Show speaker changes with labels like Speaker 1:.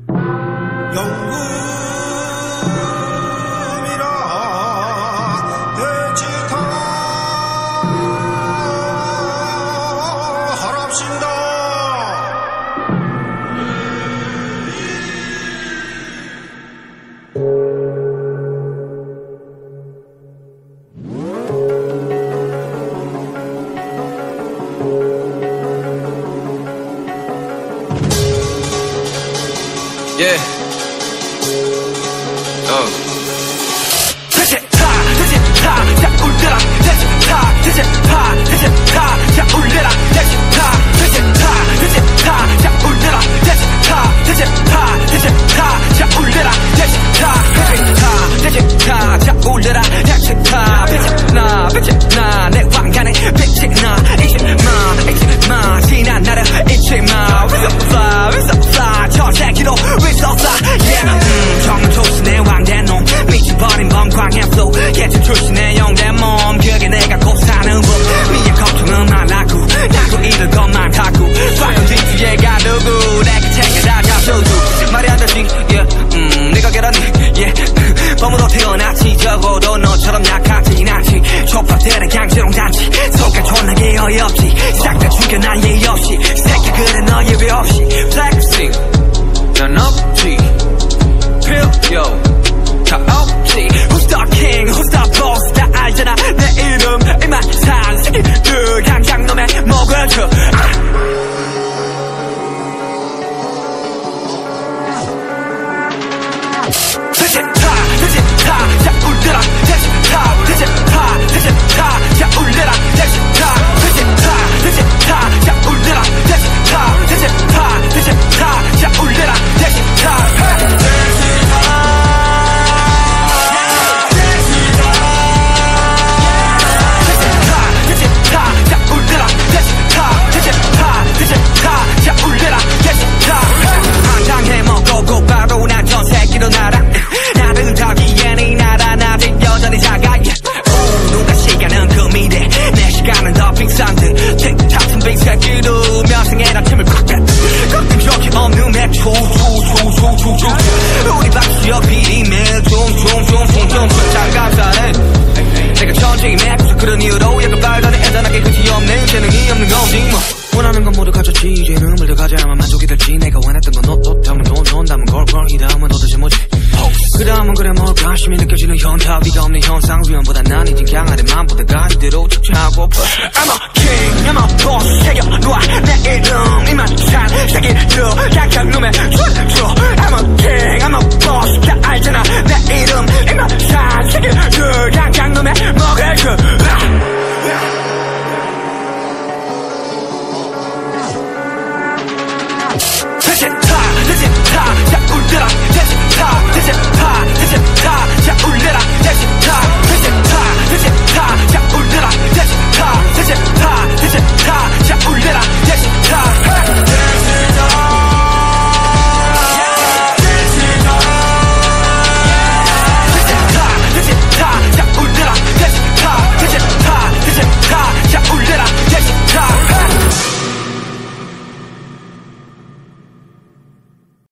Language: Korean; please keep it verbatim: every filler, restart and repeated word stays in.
Speaker 1: Yeah. Oh.
Speaker 2: 대체 타, 대체 타, 자 울려라. 대체 타, 대체 타, 대체 타, 자 울려라. 대체 타, 대체 타, 대체 타, 자 울려라. 대체 타, 대체 타, 대체 타, 자 울려라. 대체 타, 대체 타, 대체 타, 자 울려라. 대체 타, 빛이 나, 빛이 나, 내 왕관에 빛이 나. 잊지 마, 잊지 마, 지난 나를 잊지 마. We so fly, we so fly, 저 새끼로 we so fly. Yeah, 음, 정말 조신의 왕대 놈, 미쳐버린 범광의 flow. 예전 출신의 영대 몸, 그게 내가 곧 사는 법. 미의 걱정은 말라고, 나도 잃을 것만 갖고. 과연 뒤에가 누구, 내가 챙겨다 잡수고. 말이 안 되지, yeah, 음, 네가 계란이, yeah. 범으로 태어났지, 적어도 너처럼 약하진 않지. 촉박되는 강제롱 단지, 속가 존나게 어이없지. 싹 다 죽여 난 예의 없이. 새끼 그래 너 예외 없이. Flexing, 난 없지. Pill, yo, 다 없지. Who's the king, who's the boss, 다 알잖아 내 이름. 이만 산 새끼들 강장놈의 목을 쳐. 대체 타, 대체 타, 자 울려라. 대체 타, 대체 타, 대체 타, 자 울려라. 대체 타, 대체 타, 대체 타, 자 울려라. 대체 타, 대체 타, 대체 타, 자 울려라. 대체 타, 대체 타. 일어나라. 나를 타기엔 이 나라 나들 여전히 작아. yeah. 오, 누가 시간은 그 미래, 내 시간은 더 빙산들. 틱탁은 빙새끼도 명성의 아침을 콱 뺐. 가끔 적이 없는 맥주 초초초초초. 우리 박수여 비리매 좀좀좀좀좀좀 장갑사네. 내가 천재인 맥주 그런 이유로 약간 빨간에 애잔하게 끝이 없는 재능이 없는 거지 뭐. 원하는 건 모두 가졌지. 이제는 물들 가져야만 만족이 될지. 내가 원했던 건 너또 담은 돈 논담은 걸걸. 이 다음은 도대체 뭐지. 그 다음은 그래 뭘까. 관심이 느껴지는 현타. 위가 없는 현상 위험보다 난 이젠 강하대 맘보다가 이대로 척추하고. I'm a king, I'm a boss. 새겨 놓아 내 이름. 이만 산 새끼들 약한 놈의